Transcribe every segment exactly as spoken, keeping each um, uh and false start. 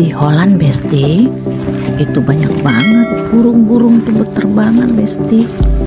Di Holland, Besti, itu banyak banget burung-burung tuh berterbangan, Besti.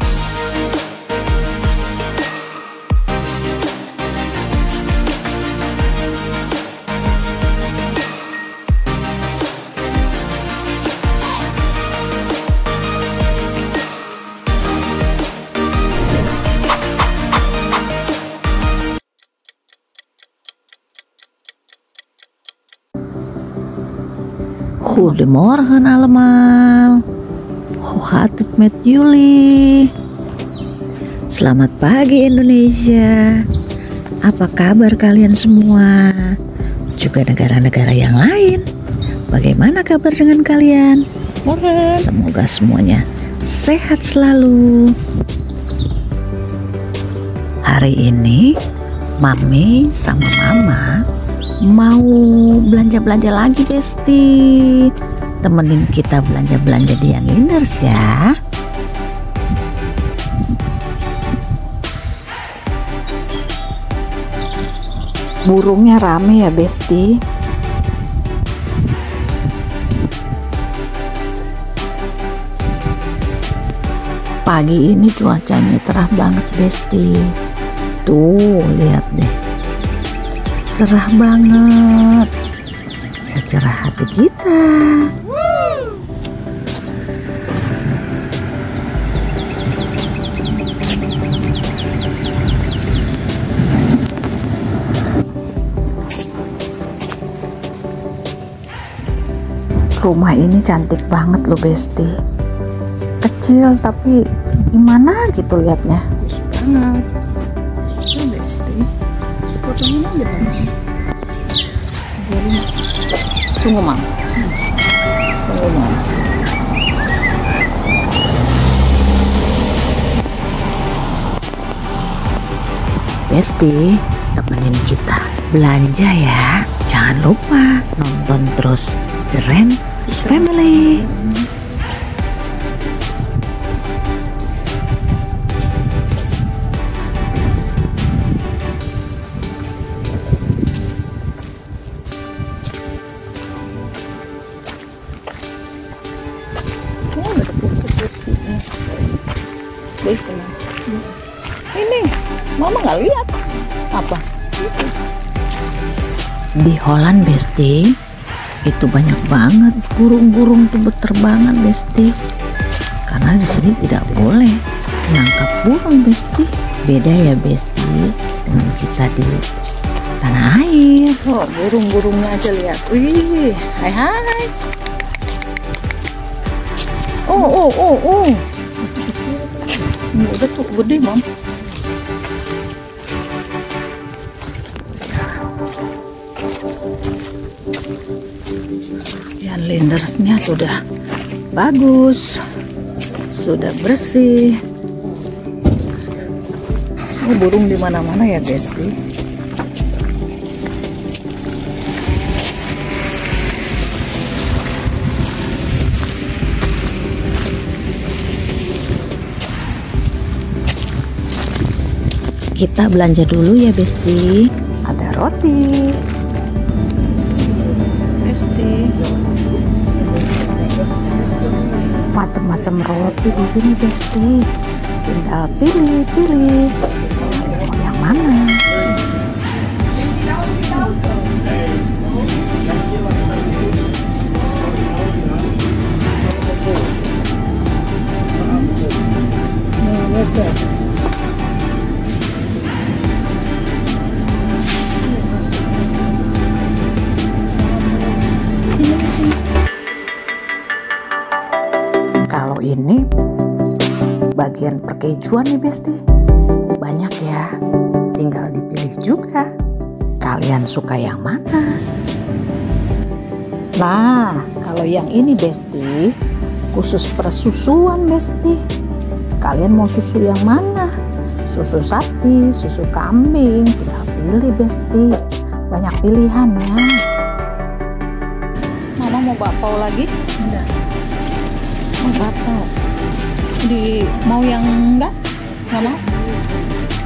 Goedemorgen allemaal. Hoe gaat het met jullie? Selamat pagi Indonesia. Apa kabar kalian semua? Juga negara-negara yang lain. Bagaimana kabar dengan kalian? Morgen. Semoga semuanya sehat selalu. Hari ini Mami sama Mama mau belanja-belanja lagi, Besti. Temenin kita belanja-belanja di Young Learners ya. Burungnya rame ya, Besti. Pagi ini cuacanya cerah banget, Besti. Tuh, lihat deh. Cerah banget, secerah hati kita. Rumah ini cantik banget loh, Besti. Kecil tapi gimana gitu liatnya. Banget. Ya, Besti. Fotonya aja kan. Tunggu, Mam. Tunggu, Mam. Besti, temenin kita belanja ya. Jangan lupa nonton terus The Learners Family. Ini, Mama nggak lihat apa? Di Holland, Besti, itu banyak banget burung-burung tuh berterbangan, Besti. Karena di sini tidak boleh menangkap burung, Besti. Beda ya, Besti, dengan kita di tanah air. Oh, burung-burungnya aja lihat. Wih, hai hai. Oh, oh, oh, oh. Ini udah tuh gede, Mam. Young Learners-nya sudah bagus, sudah bersih. Oh, burung di mana-mana ya, Besti. Kita belanja dulu ya, Besti. Ada roti, Besti. Macam-macam roti di sini, Besti. Tinggal pilih-pilih. Mau yang mana? Kalau ini bagian perkejuan nih, Besti. Banyak ya, tinggal dipilih juga. Kalian suka yang mana? Nah, kalau yang ini, Besti, khusus persusuan, Besti. Kalian mau susu yang mana? Susu sapi, susu kambing, tinggal pilih, Besti. Banyak pilihan ya. Mama mau bakpao lagi? Enggak. Mau bakpao? Di mau yang enggak? Nggak mau?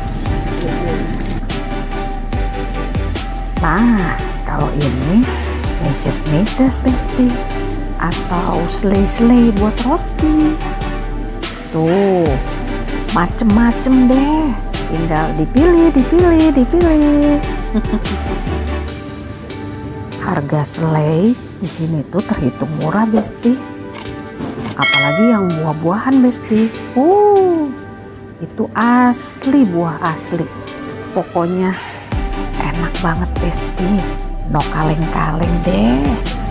Nah, kalau ini misses misses besti, atau slay-slay buat roti. Tuh, macem-macem deh, tinggal dipilih, dipilih, dipilih. Harga selai di sini tuh terhitung murah besti, apalagi yang buah-buahan besti. Uh, itu asli buah asli, pokoknya enak banget besti, no kaleng-kaleng deh.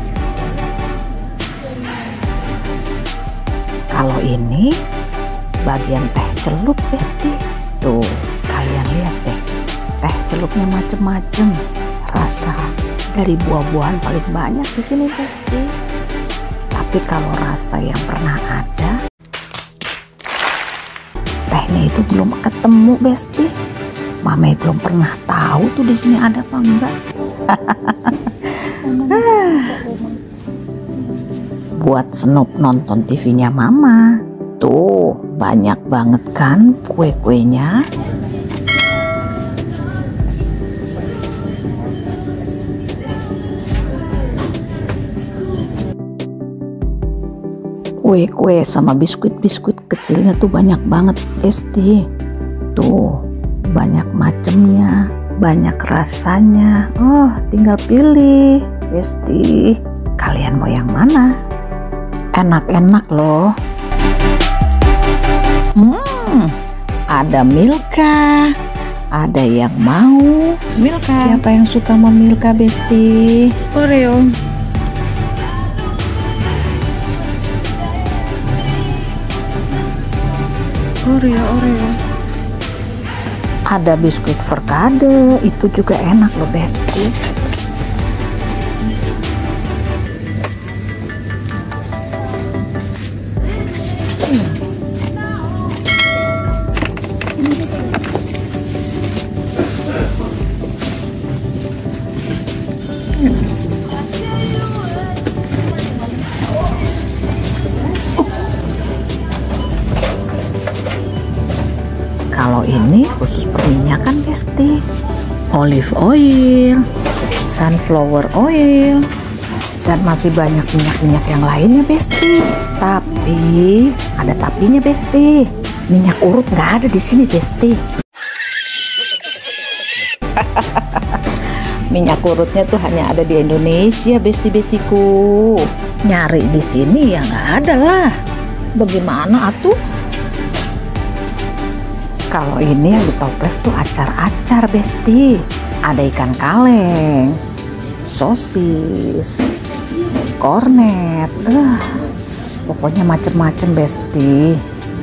Kalau ini bagian teh celup besti, tuh kalian lihat deh, teh celupnya macem-macem, rasa dari buah-buahan paling banyak di sini besti. Tapi kalau rasa yang pernah ada, tehnya itu belum ketemu besti. Mame belum pernah tahu tuh di sini ada apa enggak. Buat Snoop nonton T V-nya Mama, tuh banyak banget kan kue-kuenya. Kue-kue sama biskuit-biskuit kecilnya tuh banyak banget besti. Tuh banyak macemnya, banyak rasanya. Oh, tinggal pilih besti, kalian mau yang mana? Enak-enak loh. Hmm, ada Milka, ada yang mau Milka. Siapa yang suka sama Milka besti? Oreo. Oreo, Oreo. Ada biskuit Verkade, itu juga enak loh besti. Kalau ini khusus perminyakan besti, olive oil, sunflower oil, dan masih banyak minyak-minyak yang lainnya besti. Tapi ada tapinya besti, minyak urut nggak ada di sini besti. Minyak urutnya tuh hanya ada di Indonesia besti-bestiku. Nyari di sini ya nggak ada lah. Bagaimana atuh? Kalau ini yang di toples tuh acar-acar besti. Ada ikan kaleng, sosis, kornet, uh, pokoknya macem-macem besti.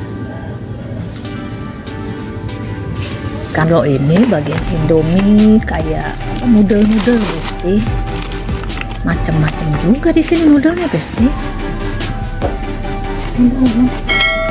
Kalau ini bagian Indomie kayak noodle-noodle besti. Macem-macem juga di sini noodlenya besti. Hmm.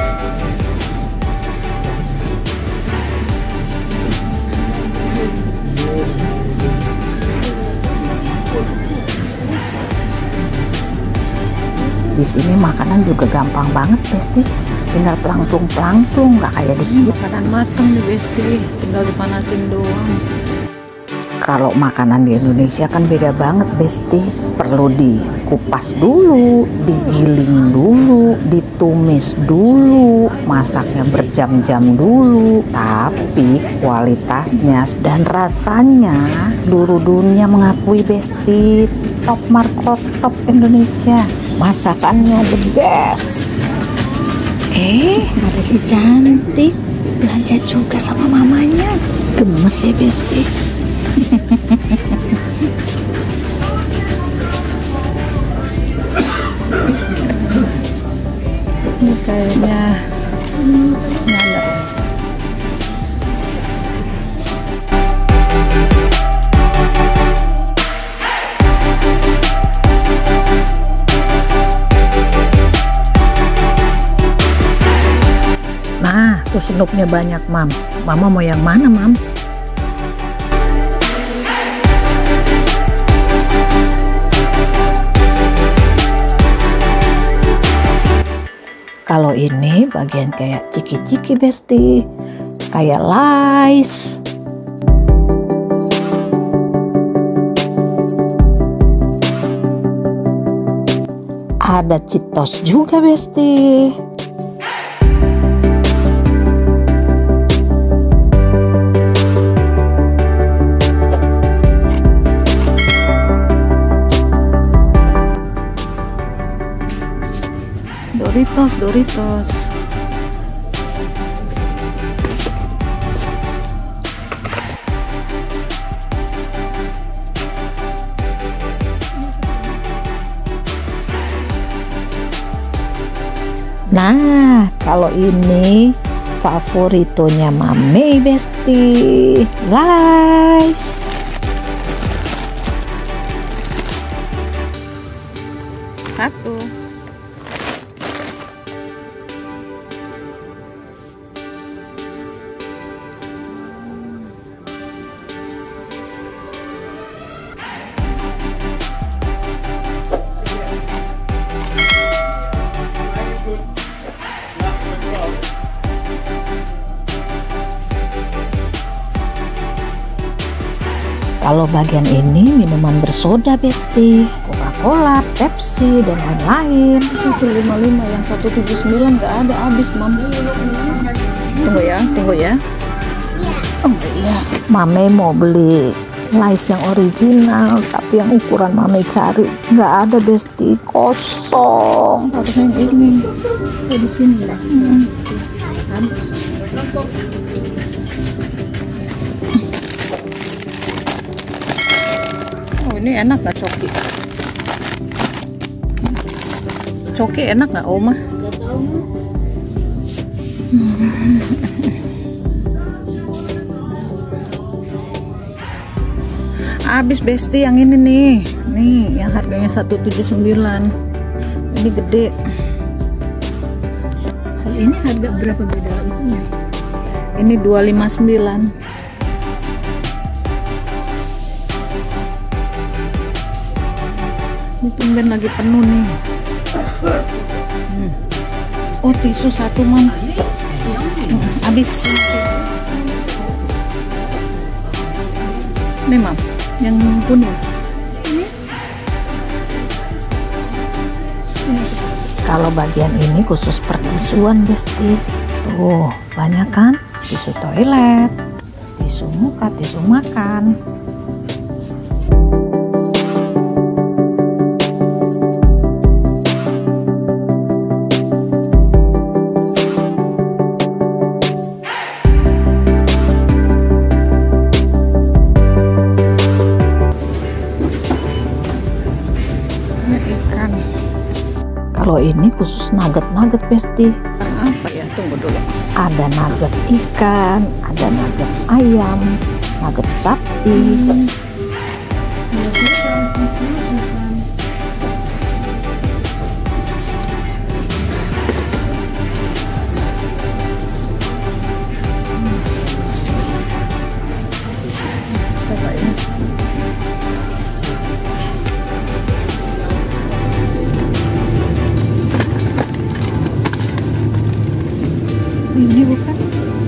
Di sini makanan juga gampang banget besti, tinggal pelangtung-pelangtung, nggak kayak di Makanan matang nih besti, tinggal dipanasin doang. Kalau makanan di Indonesia kan beda banget besti, perlu dikupas dulu, digiling dulu, ditumis dulu, masaknya berjam-jam dulu. Tapi kualitasnya dan rasanya seluruh dunia mengakui besti, top markot top Indonesia. Masakannya the best. Eh, ada si cantik belanja juga sama mamanya. Gemes ya besti. Ini kayaknya nyala. Nah, tuh Snoopnya banyak, Mam. Mama mau yang mana, Mam? Kalau ini bagian kayak ciki-ciki besti, kayak Lays. Ada Cheetos juga, Besti. Doritos, Doritos. Nah, kalau ini favoritonya Mame, Besti. Lays. Satu. Kalau bagian ini minuman bersoda, Besti. Coca-Cola, Pepsi, dan lain-lain. satu lima lima, yang satu tujuh sembilan nggak ada, habis, Mam. Tunggu ya, tunggu ya. Oh iya, Mame mau beli Lays yang original, tapi yang ukuran Mame cari nggak ada, Besti. Kosong. Harusnya yang ini. Oh, di sini ya. Hmm. Oh, ini enak nggak coki? Coki enak nggak, Oma? Habis, Besti, yang ini nih. Nih, yang harganya seratus tujuh puluh sembilan. Ini gede. Hal ini harga berapa beda itunya? Ini dua ratus lima puluh sembilan. Ini tumben lagi penuh nih. Hmm. Oh, tisu satu, Mam. Hmm, habis. Nih, Mam, yang kuning. Kalau bagian ini khusus pertisuan, Besti. Tuh, banyak kan? Tisu toilet, tisu muka, tisu makan. Kalau ini khusus nugget-nugget, Besti. Apa ya? Tunggu dulu. Ada nugget ikan, ada nugget ayam, nugget sapi. Hmm. Coba ya. Ini bukan?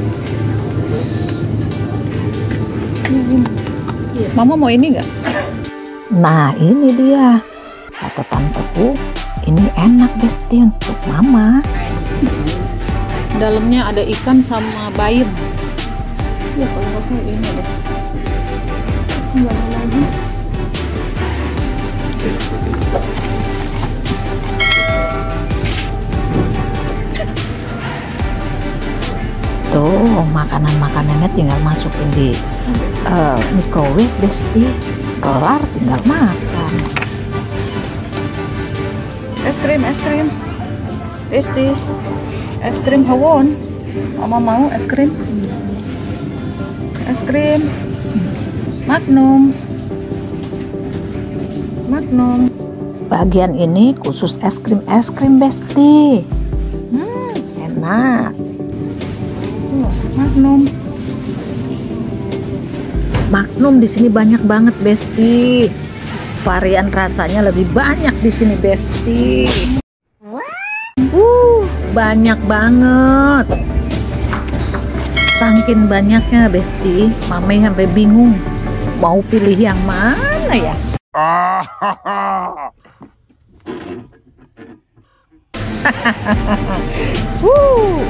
Ini. Mama mau ini nggak? Nah, ini dia. Kata tanteku, ini enak, Besti, untuk Mama. Dalamnya ada ikan sama bayam. Ya, kalau nggak salah ini deh. Nggak ada lagi. Tuh, makanan-makanannya tinggal masukin di uh, microwave, Besti. Kelar, tinggal makan. Es krim, es krim. Besti. Es krim hawon. Mama mau es krim? Es krim. Magnum. Magnum. Bagian ini khusus es krim-es krim, Besti. Hmm, enak. Magnum. Magnum di sini banyak banget, Besti. Varian rasanya lebih banyak di sini, Besti. Uh, banyak banget. Saking banyaknya, Besti, Mame sampai bingung mau pilih yang mana ya. Wuh.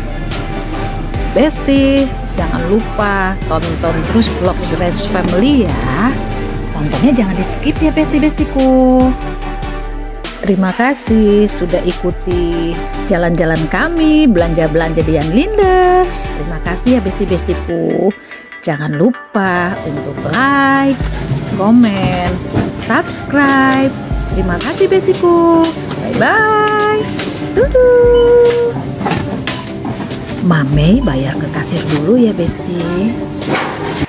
Besti, jangan lupa tonton terus vlog Grange Family ya. Tontonnya jangan di skip ya besti-bestiku. Terima kasih sudah ikuti jalan-jalan kami, belanja-belanja di Young Linders. Terima kasih ya besti-bestiku. Jangan lupa untuk like, komen, subscribe. Terima kasih bestiku. Bye-bye. Tuduh. Mame bayar ke kasir dulu ya besti.